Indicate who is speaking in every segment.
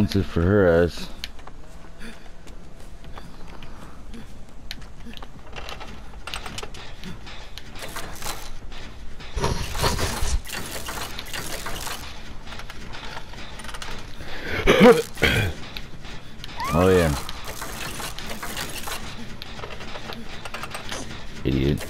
Speaker 1: This is for her ass. Oh yeah. Idiot.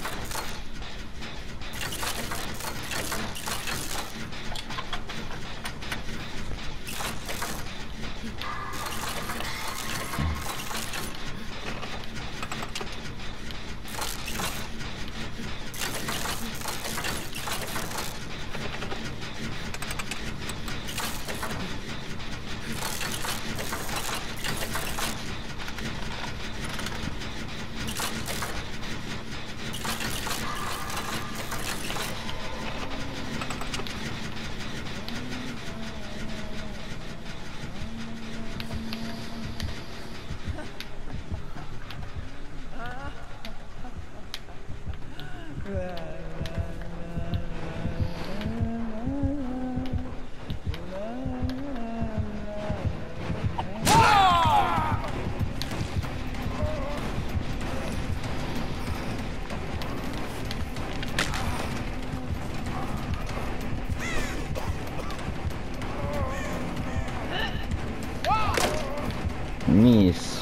Speaker 1: Nice.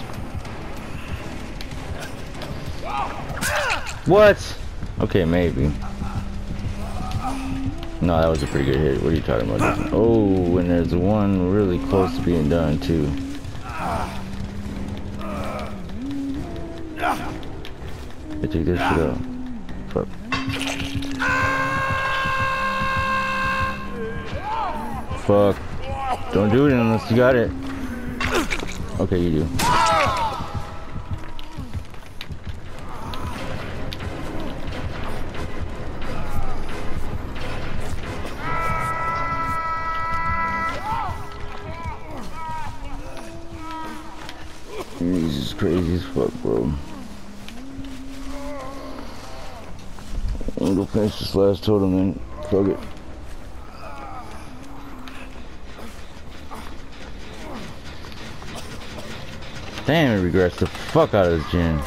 Speaker 1: What? Okay, maybe. No, that was a pretty good hit. What are you talking about? Oh, and there's one really close to being done too. I take this shit out. Fuck. Fuck. Don't do it unless you got it. Okay, you do. This is crazy as fuck, bro. I'm gonna finish this last totem, then. Fuck it. Damn, it regrets the fuck out of this gen.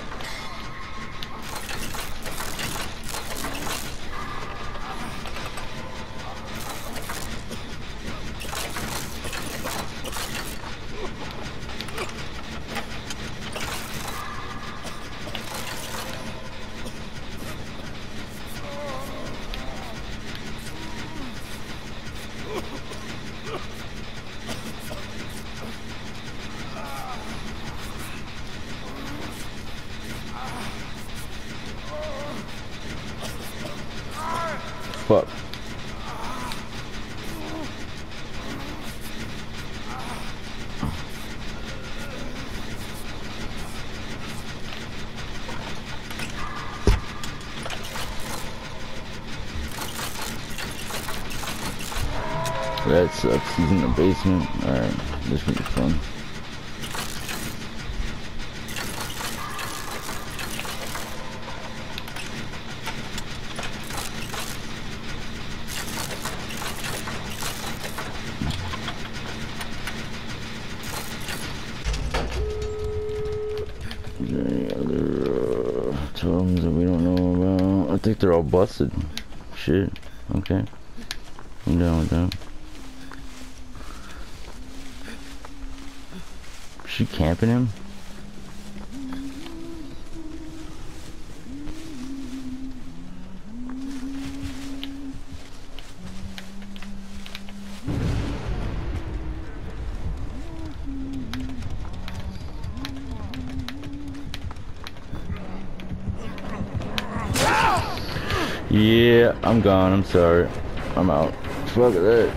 Speaker 1: Fuck. That sucks. He's in the basement. Alright, this will be fun. Is there any other totems that we don't know about? I think they're all busted. Shit. Okay. I'm down with that. Is she camping him? Yeah, I'm gone. I'm sorry. I'm out. Fuck that.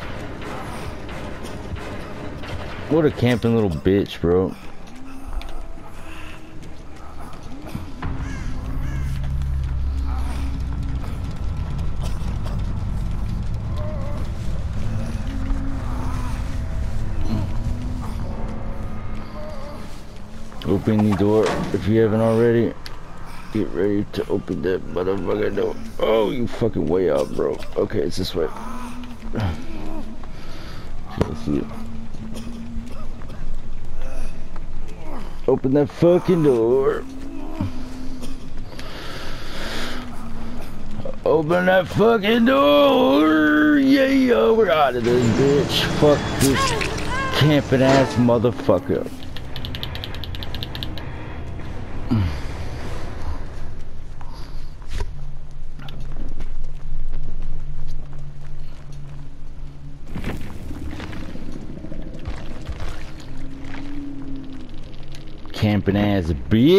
Speaker 1: What a camping little bitch, bro. Open the door if you haven't already. Get ready to open that motherfucker door. Oh, you fucking way out, bro. Okay, it's this way. Let's see it. Open that fucking door. Open that fucking door. Yeah, we're out of this bitch. Fuck this camping ass motherfucker. Camping ass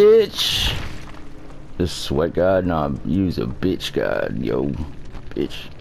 Speaker 1: bitch. This sweat god, nah, use a bitch god, yo, bitch.